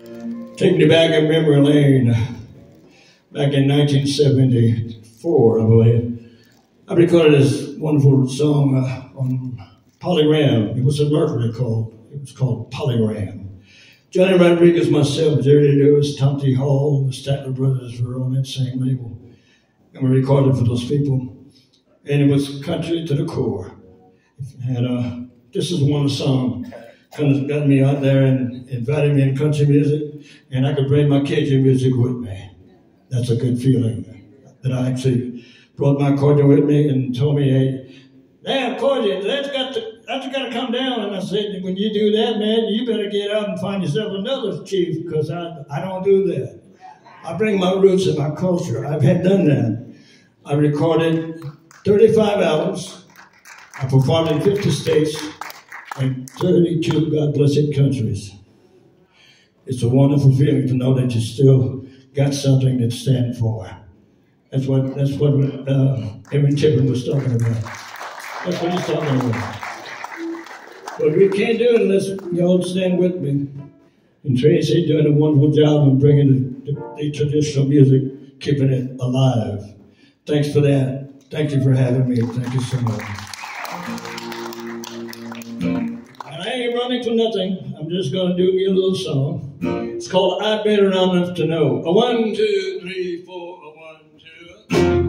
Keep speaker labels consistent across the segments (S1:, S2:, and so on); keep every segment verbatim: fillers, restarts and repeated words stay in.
S1: Take me back in memory lane. Back in nineteen seventy-four, I believe, I recorded this wonderful song uh, on Polygram. It was a Mercury called. It was called Polygram. Johnny Rodriguez, myself, Jerry Lewis, Tonty Hall, the Statler brothers were on that same label, and we recorded for those people. And it was country to the core. And uh, this is one song kind of got me out there and invited me in country music, and I could bring my Cajun music with me. That's a good feeling that I actually brought my accordion with me and told me, hey, damn accordion, that's got to that's got to come down. And I said, when you do that, man, you better get out and find yourself another chief, because I I don't do that. I bring my roots and my culture. I've had done that. I recorded thirty-five albums. I performed in fifty states and thirty-two God blessed countries. It's a wonderful feeling to know that you still got something to stand for. That's what that's what uh, Evan Chipman was talking about. That's what he's talking about. But we can't do it unless y'all stand with me. And Tracy doing a wonderful job of bringing the, the, the traditional music, keeping it alive. Thanks for that. Thank you for having me. Thank you so much. And I ain't running for nothing. I'm just going to do me a little song. It's called I've Been Around Enough to Know. A one, two, three, four, a one, two.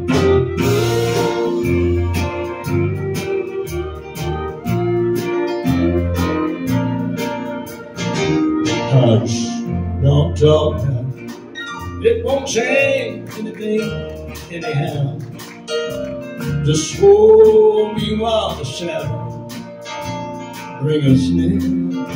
S1: Hush, don't talk now. It won't change anything anyhow. Just hold me while the shadow bring us near.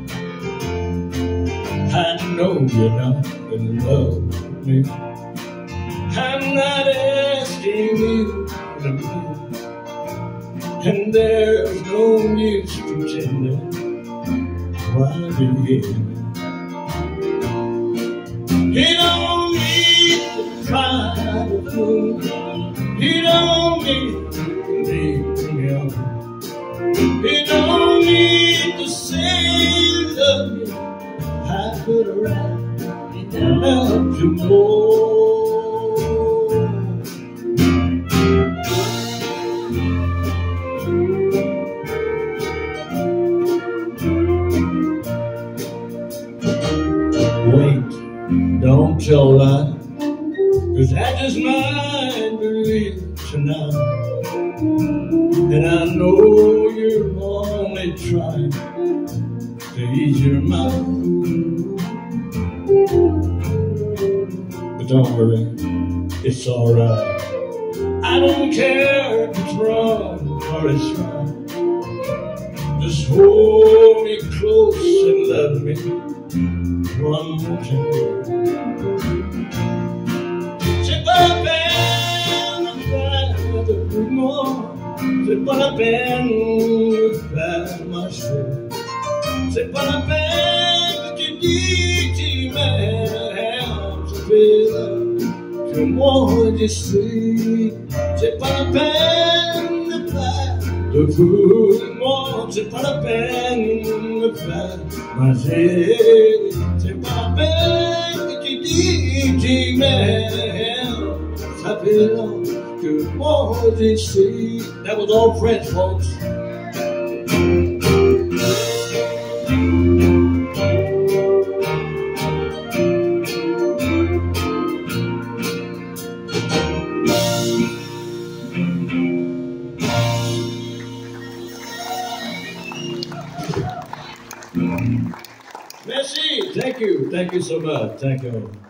S1: I know you're not in love with me. I'm not asking you to move, and there's no use pretending while you're here. You don't need to try to fool. You don't need to leave me alone. You don't need to say you love me. I could have right help you more. Wait, don't tell a lie, 'cause I just might believe tonight. And I know you're only trying to ease your mind. But don't worry, it's alright. I don't care if it's wrong or it's right. Just hold me close and love me one more time. C'est pas la peine de faire de plus moi. C'est pas la peine de faire marcher. C'est pas la peine que tu dis tu m'aimes. Ça fait que moi je suis. C'est pas la peine de faire de vous moi. C'est pas la peine de faire marcher. C'est pas la peine que tu dis tu m'aimes. Ça fait que moi je suis. That was all French, folks. Merci. Thank you. Thank you so much. Thank you.